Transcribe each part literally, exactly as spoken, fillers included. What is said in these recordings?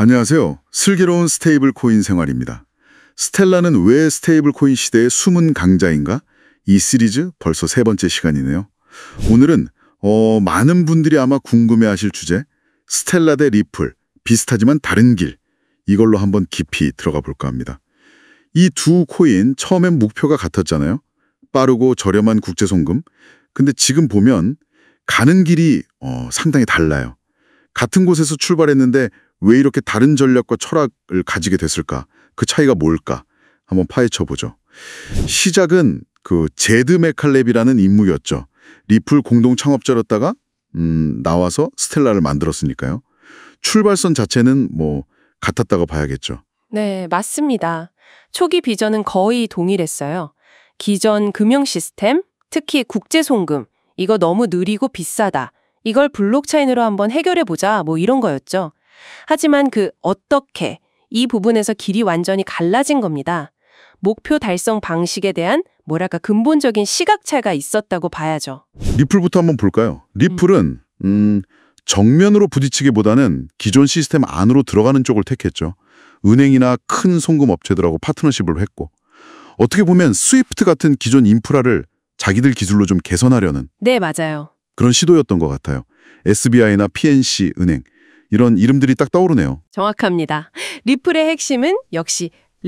안녕하세요. 슬기로운 스테이블 코인 생활입니다. 스텔라는 왜 스테이블 코인 시대의 숨은 강자인가? 이 시리즈 벌써 세 번째 시간이네요. 오늘은 어, 많은 분들이 아마 궁금해하실 주제, 스텔라 대 리플, 비슷하지만 다른 길, 이걸로 한번 깊이 들어가 볼까 합니다. 이 두 코인 처음엔 목표가 같았잖아요. 빠르고 저렴한 국제 송금. 근데 지금 보면 가는 길이 어, 상당히 달라요. 같은 곳에서 출발했는데 왜 이렇게 다른 전략과 철학을 가지게 됐을까? 그 차이가 뭘까? 한번 파헤쳐 보죠. 시작은 그 제드 맥칼렙이라는 인물이었죠. 리플 공동 창업자였다가 음, 나와서 스텔라를 만들었으니까요. 출발선 자체는 뭐 같았다고 봐야겠죠. 네, 맞습니다. 초기 비전은 거의 동일했어요. 기존 금융 시스템, 특히 국제 송금, 이거 너무 느리고 비싸다. 이걸 블록체인으로 한번 해결해보자, 뭐 이런 거였죠. 하지만 그 어떻게, 이 부분에서 길이 완전히 갈라진 겁니다. 목표 달성 방식에 대한 뭐랄까 근본적인 시각차가 있었다고 봐야죠. 리플부터 한번 볼까요? 리플은 음, 정면으로 부딪히기보다는 기존 시스템 안으로 들어가는 쪽을 택했죠. 은행이나 큰 송금 업체들하고 파트너십을 했고, 어떻게 보면 스위프트 같은 기존 인프라를 자기들 기술로 좀 개선하려는 네, 맞아요. 그런 시도였던 것 같아요. 에스비아이나 피엔씨 은행, 이런 이름들이 딱 떠오르네요. 정확합니다. 리플의 핵심은 역시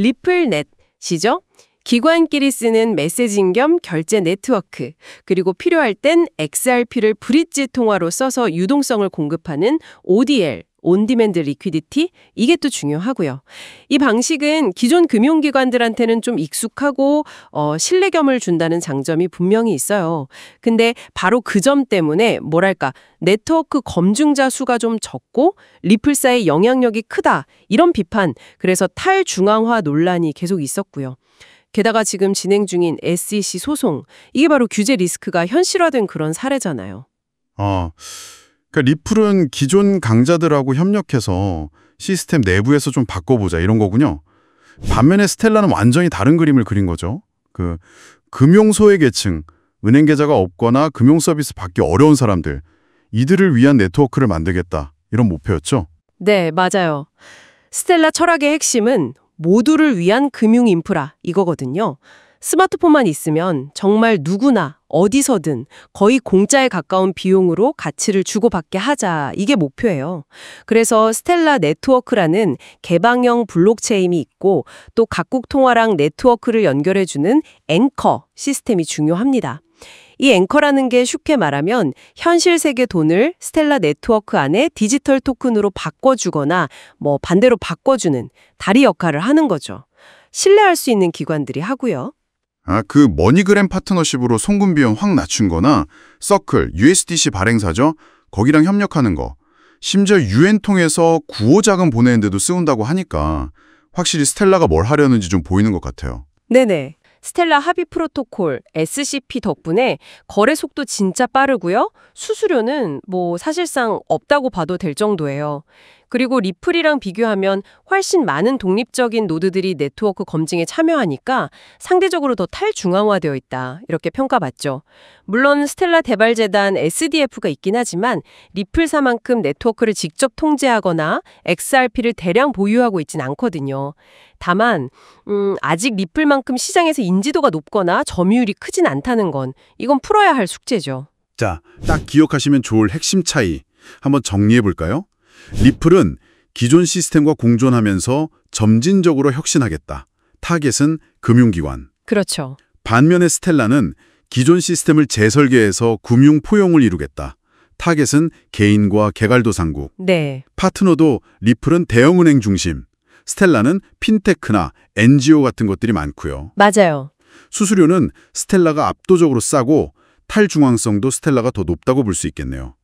리플넷이죠. 기관끼리 쓰는 메시징 겸 결제 네트워크, 그리고 필요할 땐 엑스알피를 브릿지 통화로 써서 유동성을 공급하는 오디엘, 온디맨드 리퀴디티, 이게 또 중요하고요. 이 방식은 기존 금융기관들한테는 좀 익숙하고 어, 신뢰감을 준다는 장점이 분명히 있어요. 근데 바로 그 점 때문에 뭐랄까 네트워크 검증자 수가 좀 적고 리플사의 영향력이 크다, 이런 비판, 그래서 탈중앙화 논란이 계속 있었고요. 게다가 지금 진행 중인 에스이씨 소송, 이게 바로 규제 리스크가 현실화된 그런 사례잖아요. 아, 그러니까 리플은 기존 강자들하고 협력해서 시스템 내부에서 좀 바꿔보자 이런 거군요. 반면에 스텔라는 완전히 다른 그림을 그린 거죠. 그 금융소외 계층, 은행 계좌가 없거나 금융 서비스 받기 어려운 사람들, 이들을 위한 네트워크를 만들겠다, 이런 목표였죠. 네, 맞아요. 스텔라 철학의 핵심은 모두를 위한 금융 인프라, 이거거든요. 스마트폰만 있으면 정말 누구나 어디서든 거의 공짜에 가까운 비용으로 가치를 주고받게 하자, 이게 목표예요. 그래서 스텔라 네트워크라는 개방형 블록체인이 있고, 또 각국 통화랑 네트워크를 연결해주는 앵커 시스템이 중요합니다. 이 앵커라는 게 쉽게 말하면 현실 세계 돈을 스텔라 네트워크 안에 디지털 토큰으로 바꿔주거나 뭐 반대로 바꿔주는 다리 역할을 하는 거죠. 신뢰할 수 있는 기관들이 하고요. 아, 그 머니그램 파트너십으로 송금 비용 확 낮춘 거나 서클, 유에스디씨 발행사죠? 거기랑 협력하는 거. 심지어 유엔 통해서 구호 자금 보내는데도 쓰인다고 하니까 확실히 스텔라가 뭘 하려는지 좀 보이는 것 같아요. 네네. 스텔라 합의 프로토콜, 에스씨피 덕분에 거래 속도 진짜 빠르고요. 수수료는 뭐 사실상 없다고 봐도 될 정도예요. 그리고 리플이랑 비교하면 훨씬 많은 독립적인 노드들이 네트워크 검증에 참여하니까 상대적으로 더 탈중앙화되어 있다, 이렇게 평가받죠. 물론 스텔라 개발재단 에스디에프가 있긴 하지만 리플사만큼 네트워크를 직접 통제하거나 엑스알피를 대량 보유하고 있진 않거든요. 다만 음, 아직 리플만큼 시장에서 인지도가 높거나 점유율이 크진 않다는 건 이건 풀어야 할 숙제죠. 자, 딱 기억하시면 좋을 핵심 차이 한번 정리해 볼까요? 리플은 기존 시스템과 공존하면서 점진적으로 혁신하겠다. 타겟은 금융기관. 그렇죠. 반면에 스텔라는 기존 시스템을 재설계해서 금융 포용을 이루겠다. 타겟은 개인과 개발도상국. 네. 파트너도 리플은 대형은행 중심, 스텔라는 핀테크나 엔지오 같은 것들이 많고요. 맞아요. 수수료는 스텔라가 압도적으로 싸고 탈중앙성도 스텔라가 더 높다고 볼 수 있겠네요.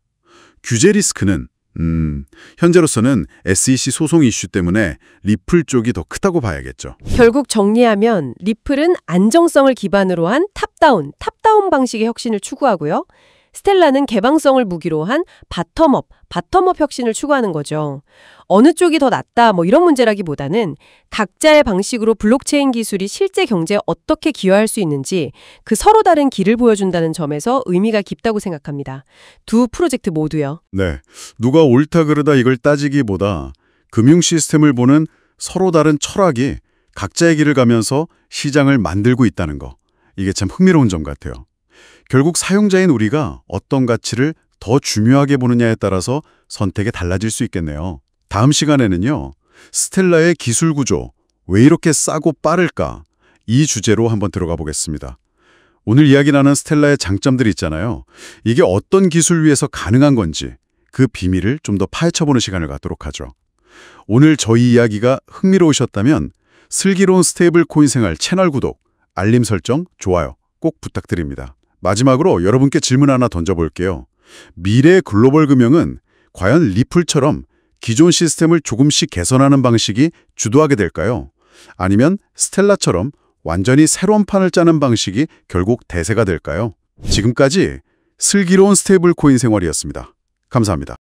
규제 리스크는 음, 현재로서는 에스이씨 소송 이슈 때문에 리플 쪽이 더 크다고 봐야겠죠. 결국 정리하면 리플은 안정성을 기반으로 한 탑다운, 탑다운 방식의 혁신을 추구하고요. 스텔라는 개방성을 무기로 한 바텀업, 바텀업 혁신을 추구하는 거죠. 어느 쪽이 더 낫다 뭐 이런 문제라기보다는 각자의 방식으로 블록체인 기술이 실제 경제에 어떻게 기여할 수 있는지 그 서로 다른 길을 보여준다는 점에서 의미가 깊다고 생각합니다. 두 프로젝트 모두요. 네, 누가 옳다 그르다 이걸 따지기보다 금융 시스템을 보는 서로 다른 철학이 각자의 길을 가면서 시장을 만들고 있다는 거. 이게 참 흥미로운 점 같아요. 결국 사용자인 우리가 어떤 가치를 더 중요하게 보느냐에 따라서 선택이 달라질 수 있겠네요. 다음 시간에는요. 스텔라의 기술 구조, 왜 이렇게 싸고 빠를까? 이 주제로 한번 들어가 보겠습니다. 오늘 이야기 나눈 스텔라의 장점들 있잖아요. 이게 어떤 기술 위에서 가능한 건지 그 비밀을 좀 더 파헤쳐보는 시간을 갖도록 하죠. 오늘 저희 이야기가 흥미로우셨다면 슬기로운 스테이블 코인 생활 채널 구독, 알림 설정, 좋아요 꼭 부탁드립니다. 마지막으로 여러분께 질문 하나 던져볼게요. 미래 글로벌 금융은 과연 리플처럼 기존 시스템을 조금씩 개선하는 방식이 주도하게 될까요? 아니면 스텔라처럼 완전히 새로운 판을 짜는 방식이 결국 대세가 될까요? 지금까지 슬기로운 스테이블 코인 생활이었습니다. 감사합니다.